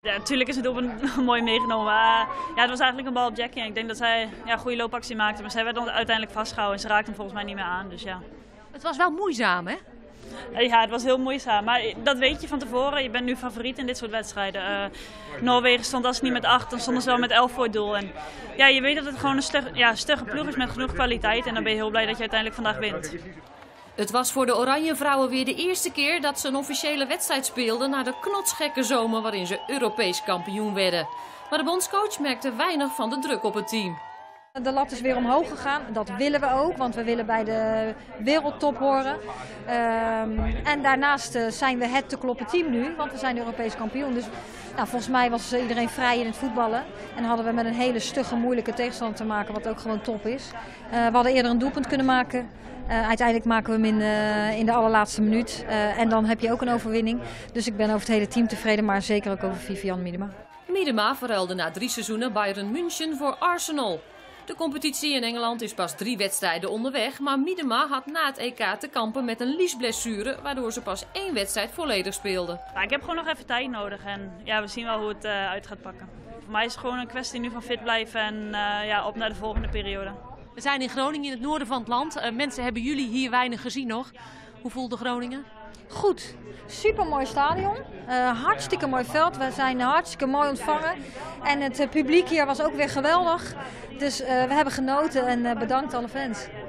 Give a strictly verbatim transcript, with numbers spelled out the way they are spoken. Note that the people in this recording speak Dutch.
Ja, natuurlijk is het doelpunt mooi meegenomen. Maar ja, het was eigenlijk een bal op Jackie. En ik denk dat zij ja, een goede loopactie maakte. Maar zij werd uiteindelijk vastgehouden en ze raakte hem volgens mij niet meer aan. Dus ja. Het was wel moeizaam, hè? Ja, het was heel moeizaam. Maar dat weet je van tevoren. Je bent nu favoriet in dit soort wedstrijden. Uh, Noorwegen stond als het niet met acht, dan stonden ze wel met elf voor het doel. En ja, je weet dat het gewoon een stug, ja, stugge ploeg is met genoeg kwaliteit. En dan ben je heel blij dat je uiteindelijk vandaag wint. Het was voor de Oranje Vrouwen weer de eerste keer dat ze een officiële wedstrijd speelden na de knotsgekke zomer waarin ze Europees kampioen werden. Maar de bondscoach merkte weinig van de druk op het team. De lat is weer omhoog gegaan. Dat willen we ook, want we willen bij de wereldtop horen. Um, en daarnaast uh, zijn we het te kloppen team nu, want we zijn Europees kampioen. Dus nou, volgens mij was iedereen vrij in het voetballen. En hadden we met een hele stugge, moeilijke tegenstander te maken, wat ook gewoon top is. Uh, we hadden eerder een doelpunt kunnen maken. Uh, uiteindelijk maken we hem in, uh, in de allerlaatste minuut. Uh, en dan heb je ook een overwinning. Dus ik ben over het hele team tevreden, maar zeker ook over Vivianne Miedema. Miedema verruilde na drie seizoenen Bayern München voor Arsenal. De competitie in Engeland is pas drie wedstrijden onderweg, maar Miedema had na het E K te kampen met een liesblessure, waardoor ze pas één wedstrijd volledig speelde. Nou, ik heb gewoon nog even tijd nodig en ja, we zien wel hoe het uh, uit gaat pakken. Voor mij is het gewoon een kwestie nu van fit blijven en uh, ja, op naar de volgende periode. We zijn in Groningen, in het noorden van het land. Uh, mensen hebben jullie hier weinig gezien nog. Hoe voelde Groningen? Goed. Super mooi stadion. Uh, hartstikke mooi veld. We zijn hartstikke mooi ontvangen. En het uh, publiek hier was ook weer geweldig. Dus uh, we hebben genoten en uh, bedankt alle fans.